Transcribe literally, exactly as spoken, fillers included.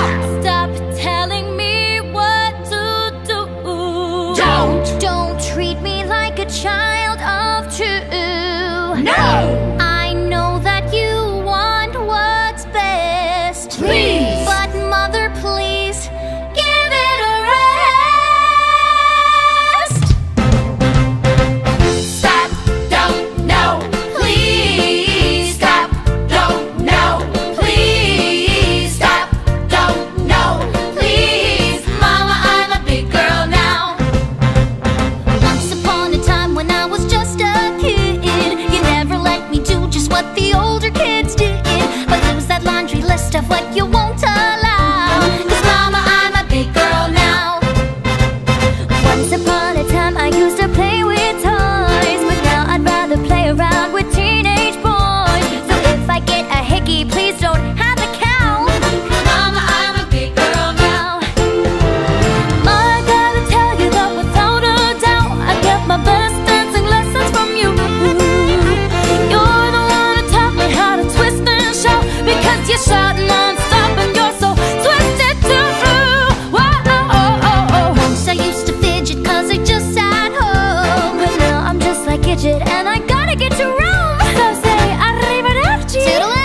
Stop! Stop telling me what to do. Don't! Don't treat me like a child of two. No! I know that you want what's best. Please! But mother, please, give it a rest. Stop! Don't! No! Please! Stop! Don't! No! Please! Stop! Don't! No! Please! Mama, I'm a big girl now. Once upon a time when I was just a kid, you never let me do just what the older kids did, but lose that laundry list of what you won't allow. 'Cause mama, I'm a big girl now. Once upon a time I used to play with toys, but now I'd rather play around with teenage boys. So if I get a hickey, please don't have a count. Mama, I'm a big girl now. I gotta tell you that without a doubt, I get my best dancing lessons from you. You're the one who taught me how to twist and shout, because you shout non-stop and you're so twisted too. Whoa, oh, oh, oh, oh. Once I used to fidget 'cause I just sat home, but now I'm just like Gidget and I gotta get to Rome. So say arrivederci. Toodaloo.